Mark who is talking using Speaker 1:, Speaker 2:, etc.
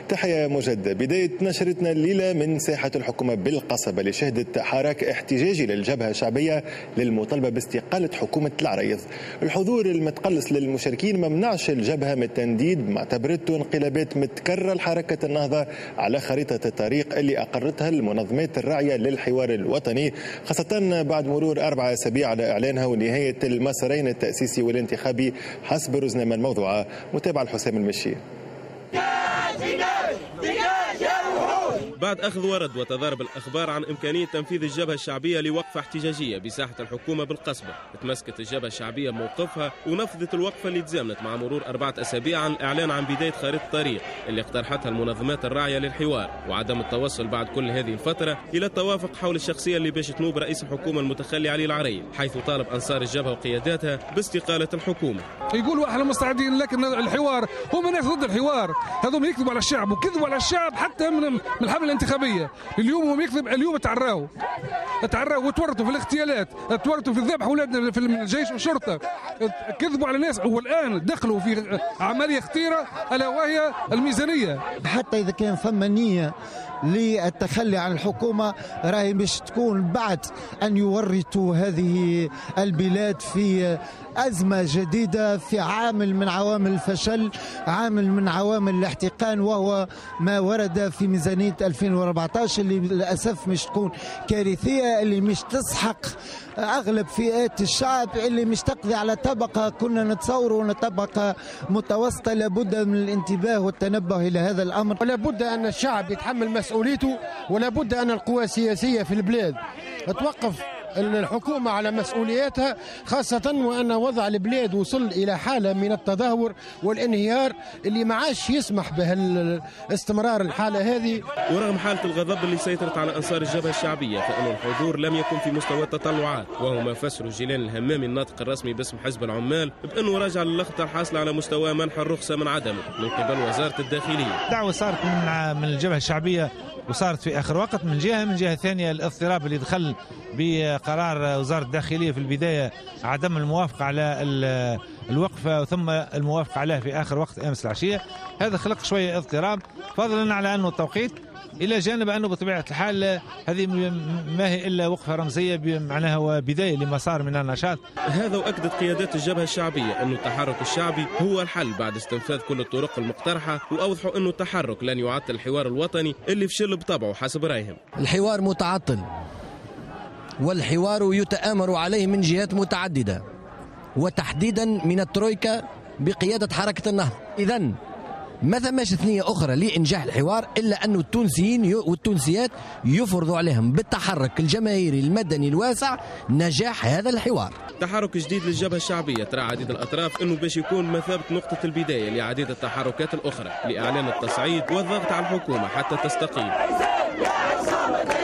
Speaker 1: تحية مجدة. بداية نشرتنا الليلة من ساحة الحكومة بالقصبة اللي شهدت حراك احتجاجي للجبهة الشعبية للمطالبة باستقالة حكومة العريض. الحضور المتقلص للمشاركين ما منعش الجبهة من التنديد مع اعتبرته انقلابات متكررة لحركة النهضة على خريطة الطريق اللي أقرتها المنظمات الراعية للحوار الوطني، خاصة بعد مرور 4 أسابيع على إعلانها ونهاية المسارين التأسيسي والانتخابي حسب روزنامة الموضوعة. متابعة الحسام المشي.
Speaker 2: بعد أخذ ورد وتضارب الأخبار عن إمكانية تنفيذ الجبهة الشعبية لوقفة احتجاجية بساحة الحكومة بالقصبة، تمسكت الجبهة الشعبية موقفها ونفذت الوقفة اللي تزامنت مع مرور 4 أسابيع عن الإعلان عن بداية خريطة الطريق اللي اقترحتها المنظمات الراعية للحوار، وعدم التوصل بعد كل هذه الفترة إلى التوافق حول الشخصية اللي باش تنوب رئيس الحكومة المتخلي علي العريض، حيث طالب أنصار الجبهة وقياداتها باستقالة الحكومة.
Speaker 3: يقولوا احنا مستعدين، لكن الحوار هم ناس ضد الحوار، هذوم يكذبوا على الشعب وكذبوا على الشعب حتى من الحمله الانتخابيه. اليوم هم يكذب، اليوم تعراوا وتورطوا في الاغتيالات، تورطوا في ذبح اولادنا في الجيش والشرطه، كذبوا على الناس، والان دخلوا في عمليه خطيره الا وهي الميزانيه.
Speaker 4: حتى اذا كان ثم نيه للتخلي عن الحكومة راهي باش تكون بعد أن يورطوا هذه البلاد في أزمة جديدة، في عامل من عوامل الفشل، عامل من عوامل الاحتقان، وهو ما ورد في ميزانية 2014 اللي للأسف مش تكون كارثية، اللي مش تسحق أغلب فئات الشعب، اللي مش تقضي على طبقة كنا نتصور طبقة متوسطة. لابد من الانتباه والتنبه إلى هذا الأمر،
Speaker 5: ولا بد أن الشعب يتحمل مسؤوليته، ولا بد أن القوى السياسية في البلاد توقف الحكومة على مسؤولياتها، خاصة وأن وضع البلاد وصل إلى حالة من التدهور والانهيار اللي ما عادش يسمح به استمرار الحالة هذه.
Speaker 2: ورغم حالة الغضب اللي سيطرت على أنصار الجبهة الشعبية، فإن الحضور لم يكن في مستوى التطلعات، وهو ما فسره جيلان الهمامي الناطق الرسمي باسم حزب العمال بأنه راجع للخطة الحاصلة على مستوى منح الرخصة من عدمه من قبل وزارة الداخلية.
Speaker 6: دعوة صارت من الجبهة الشعبية وصارت في آخر وقت من جهة ثانية الاضطراب اللي دخل بقرار وزارة الداخلية في البداية عدم الموافقة على الوقفة ثم الموافقة عليها في آخر وقت أمس العشية، هذا خلق شوية اضطراب، فضلا على أنه التوقيت، إلى جانب أنه بطبيعة الحال هذه ما هي إلا وقفة رمزية معناها وبداية لمسار من النشاط.
Speaker 2: هذا وأكدت قيادات الجبهة الشعبية أنه التحرك الشعبي هو الحل بعد استنفاذ كل الطرق المقترحة، وأوضحوا أنه التحرك لن يعطل الحوار الوطني اللي فشل بطبعه حسب رأيهم.
Speaker 7: الحوار متعطل، والحوار يتآمر عليه من جهات متعددة، وتحديدا من الترويكا بقيادة حركة النهضة. إذن ما ثماش ثنية أخرى لإنجاح الحوار إلا أن التونسيين والتونسيات يفرضوا عليهم بالتحرك الجماهيري المدني الواسع نجاح هذا الحوار.
Speaker 2: تحرك جديد للجبهة الشعبية ترى عديد الأطراف أنه باش يكون مثابة نقطة البداية لعديد التحركات الأخرى لإعلان التصعيد والضغط على الحكومة حتى تستقيل.